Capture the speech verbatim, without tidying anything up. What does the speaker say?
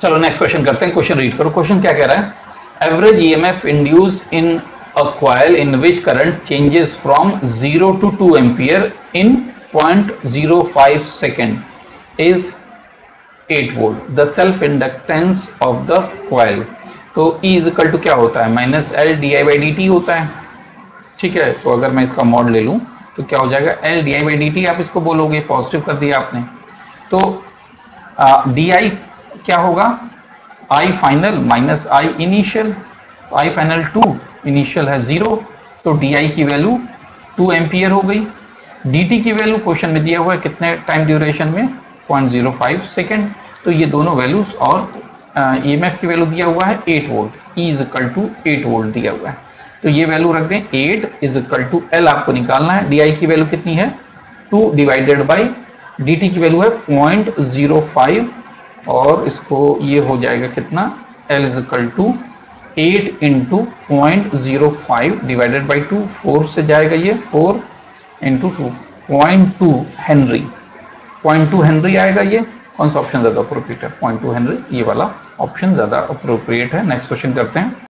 चलो next question करते हैं, क्वेश्चन रीड करो। क्वेश्चन क्या कह रहा है, average EMF induce in a coil in which current changes from zero to two ampere in point zero five second is eight volt. The self inductance of the coil. तो E is equal to क्या होता है, minus L d i by d t होता है, ठीक है। तो अगर मैं इसका मॉड ले लूं तो क्या हो जाएगा, L d i by d t आप इसको बोलोगे, पॉजिटिव कर दिया आपने। तो डी आई क्या होगा, i final minus i initial, i final two, initial है जीरो, तो डी आई की वैल्यू टू एम्पियर हो गई। डी टी की वैल्यू क्वेश्चन में दिया हुआ है कितने टाइम ड्यूरेशन में, पॉइंट जीरो फाइव सेकेंड। तो ये दोनों वैल्यूज, और ई एम एफ की वैल्यू दिया हुआ है eight volt, E is equal to eight volt दिया हुआ है। तो ये वैल्यू रख दें, eight is equal to L आपको निकालना है। डी आई की वैल्यू कितनी है, two divided by d t की वैल्यू है पॉइंट जीरो फाइव, और इसको ये हो जाएगा कितना, L is equal to eight into point zero five divided by two, four से जाएगा ये, four into two, point two henry, point two henry आएगा। ये कौन सा ऑप्शन ज़्यादा अप्रोप्रिएट है, पॉइंट टू हेनरी, ये वाला ऑप्शन ज़्यादा अप्रोप्रिएट है। नेक्स्ट क्वेश्चन करते हैं।